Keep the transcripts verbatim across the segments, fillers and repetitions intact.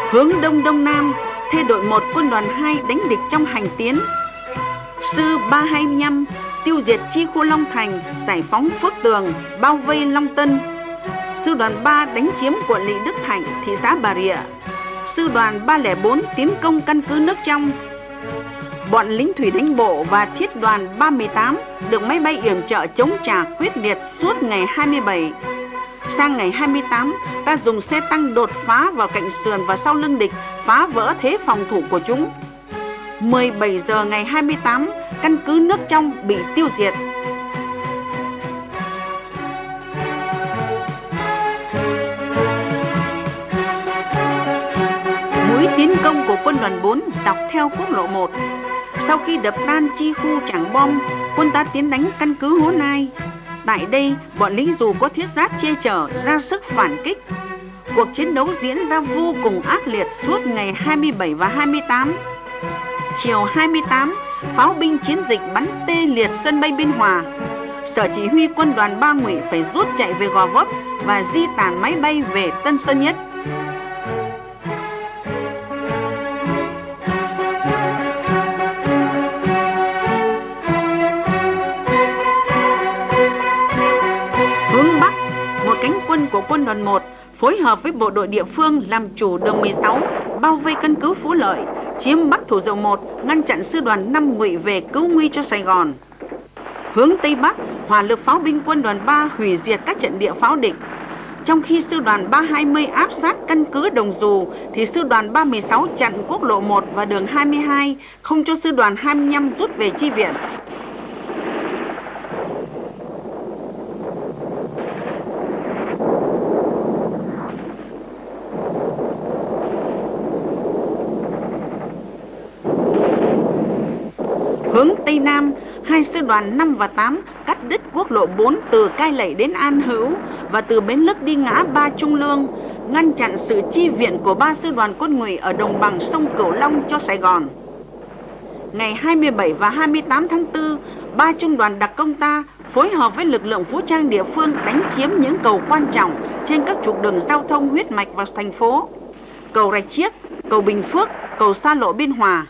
Hướng đông đông nam, thê đội một quân đoàn hai đánh địch trong hành tiến. Sư ba hai lăm tiêu diệt chi khu Long Thành, giải phóng Phước Tường, bao vây Long Tân. Sư đoàn ba đánh chiếm quận lỵ Đức Thạnh, thị xã Bà Rịa. Sư đoàn ba không bốn tiến công căn cứ Nước Trong. Bọn lính thủy đánh bộ và thiết đoàn ba mươi tám được máy bay yểm trợ chống trả quyết liệt suốt ngày hai mươi bảy. Sang ngày hai mươi tám, ta dùng xe tăng đột phá vào cạnh sườn và sau lưng địch, phá vỡ thế phòng thủ của chúng. mười bảy giờ ngày hai mươi tám, căn cứ Nước Trong bị tiêu diệt. Mũi tiến công của quân đoàn bốn dọc theo quốc lộ một. Sau khi đập tan chi khu Trảng Bom, quân ta tiến đánh căn cứ Hố Nai. Tại đây, bọn lính dù có thiết giáp che chở ra sức phản kích. Cuộc chiến đấu diễn ra vô cùng ác liệt suốt ngày hai mươi bảy và hai mươi tám. Chiều hai mươi tám, pháo binh chiến dịch bắn tê liệt sân bay Biên Hòa. Sở chỉ huy quân đoàn ba Ngụy phải rút chạy về Gò Vấp và di tản máy bay về Tân Sơn Nhất. Hướng Bắc, một cánh quân của quân đoàn một phối hợp với bộ đội địa phương làm chủ đường mười sáu, bao vây căn cứ Phú Lợi, chiếm Bắc Thủ Dầu một, ngăn chặn sư đoàn năm Ngụy về cứu nguy cho Sài Gòn. Hướng Tây Bắc, hỏa lực pháo binh quân đoàn ba hủy diệt các trận địa pháo địch. Trong khi sư đoàn ba hai mươi áp sát căn cứ Đồng Dù, thì sư đoàn ba mươi sáu chặn quốc lộ một và đường hai mươi hai, không cho sư đoàn hai mươi lăm rút về chi viện. Hướng Tây Nam, hai sư đoàn năm và tám cắt đứt quốc lộ bốn từ Cai Lậy đến An Hữu và từ Bến Lức đi ngã Ba Trung Lương, ngăn chặn sự chi viện của ba sư đoàn quân Ngụy ở đồng bằng sông Cửu Long cho Sài Gòn. Ngày hai mươi bảy và hai mươi tám tháng tư, ba trung đoàn đặc công ta phối hợp với lực lượng vũ trang địa phương đánh chiếm những cầu quan trọng trên các trục đường giao thông huyết mạch vào thành phố: cầu Rạch Chiếc, cầu Bình Phước, cầu xa lộ Biên Hòa.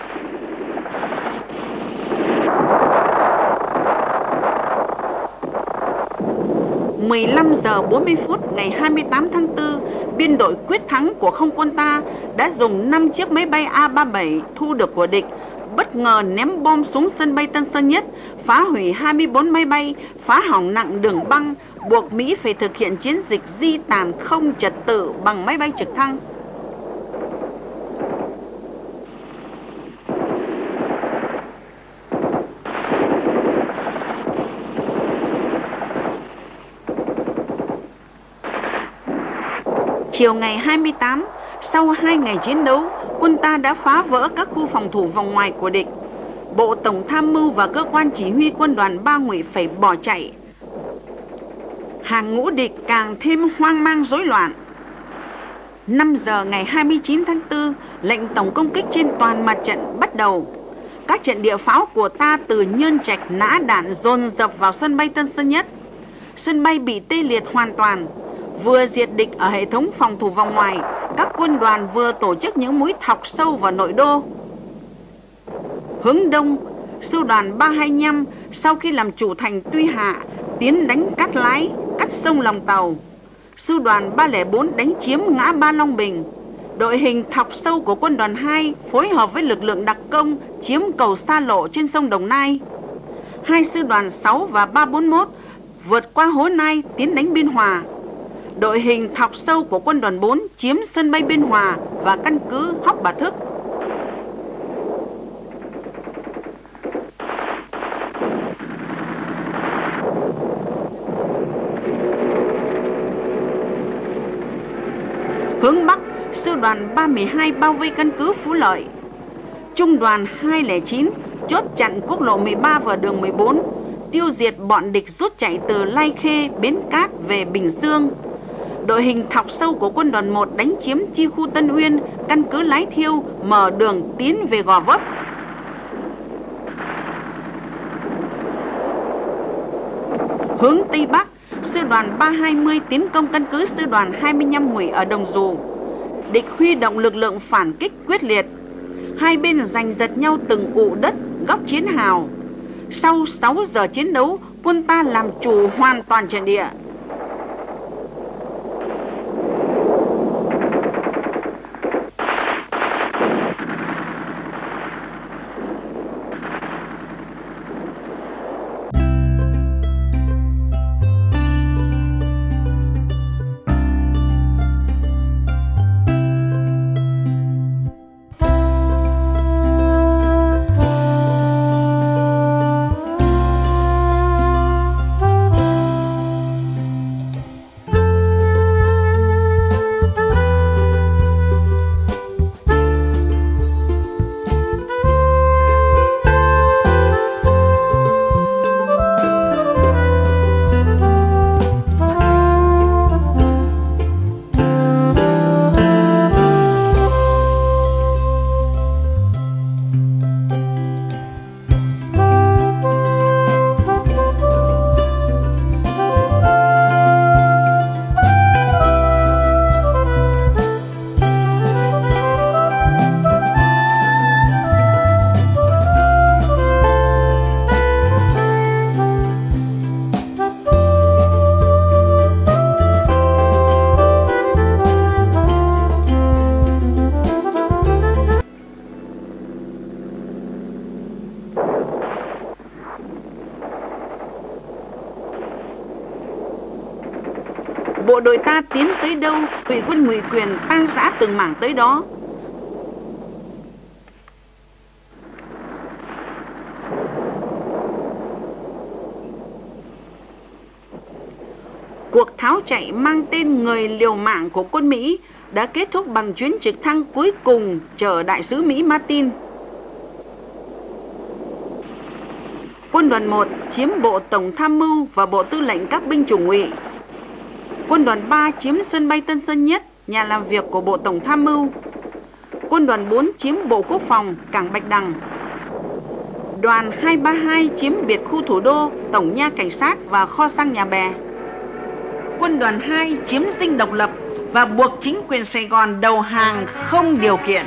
mười lăm giờ bốn mươi phút ngày hai mươi tám tháng tư, biên đội quyết thắng của không quân ta đã dùng năm chiếc máy bay A ba mươi bảy thu được của địch bất ngờ ném bom xuống sân bay Tân Sơn Nhất, phá hủy hai mươi bốn máy bay, phá hỏng nặng đường băng, buộc Mỹ phải thực hiện chiến dịch di tản không trật tự bằng máy bay trực thăng. Chiều ngày hai mươi tám, sau hai ngày chiến đấu, quân ta đã phá vỡ các khu phòng thủ vòng ngoài của địch. Bộ Tổng tham mưu và cơ quan chỉ huy quân đoàn ba Ngụy phải bỏ chạy. Hàng ngũ địch càng thêm hoang mang rối loạn. năm giờ ngày hai mươi chín tháng tư, lệnh tổng công kích trên toàn mặt trận bắt đầu. Các trận địa pháo của ta từ Nhơn Trạch nã đạn dồn dập vào sân bay Tân Sơn Nhất. Sân bay bị tê liệt hoàn toàn. Vừa diệt địch ở hệ thống phòng thủ vòng ngoài, các quân đoàn vừa tổ chức những mũi thọc sâu vào nội đô. Hướng Đông, sư đoàn ba hai lăm sau khi làm chủ thành Tuy Hạ tiến đánh Cát Lái, cắt sông Lòng Tàu. Sư đoàn ba không bốn đánh chiếm ngã ba Long Bình. Đội hình thọc sâu của quân đoàn hai phối hợp với lực lượng đặc công chiếm cầu xa lộ trên sông Đồng Nai. Hai sư đoàn sáu và ba bốn mốt vượt qua Hố Nai tiến đánh Biên Hòa. Đội hình thọc sâu của quân đoàn bốn chiếm sân bay Biên Hòa và căn cứ Hóc Bà Thức. Hướng Bắc, sư đoàn ba mươi hai bao vây căn cứ Phú Lợi. Trung đoàn hai không chín chốt chặn quốc lộ mười ba và đường mười bốn, tiêu diệt bọn địch rút chạy từ Lai Khê, Bến Cát về Bình Dương. Đội hình thọc sâu của quân đoàn một đánh chiếm chi khu Tân Uyên, căn cứ Lái Thiêu, mở đường tiến về Gò Vấp. Hướng Tây Bắc, sư đoàn ba hai mươi tiến công căn cứ sư đoàn hai mươi lăm Ngụy ở Đồng Dù. địch huy động lực lượng phản kích quyết liệt. Hai bên giành giật nhau từng ụ đất, góc chiến hào. Sau sáu giờ chiến đấu, quân ta làm chủ hoàn toàn trận địa. Bộ đội ta tiến tới đâu, Ngụy quân Ngụy Quyền tan rã từng mảng tới đó. Cuộc tháo chạy mang tên người liều mạng của quân Mỹ đã kết thúc bằng chuyến trực thăng cuối cùng chở đại sứ Mỹ Martin. Quân đoàn một chiếm Bộ Tổng Tham mưu và Bộ Tư lệnh các binh chủng Ngụy. Quân đoàn ba chiếm sân bay Tân Sơn Nhất, nhà làm việc của Bộ Tổng Tham mưu. Quân đoàn bốn chiếm Bộ Quốc phòng, cảng Bạch Đằng. Đoàn hai ba hai chiếm biệt khu thủ đô, tổng nha cảnh sát và kho xăng Nhà Bè. Quân đoàn hai chiếm dinh Độc Lập và buộc chính quyền Sài Gòn đầu hàng không điều kiện.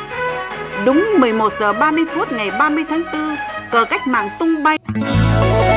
Đúng mười một giờ ba mươi phút ngày ba mươi tháng tư, cờ cách mạng tung bay.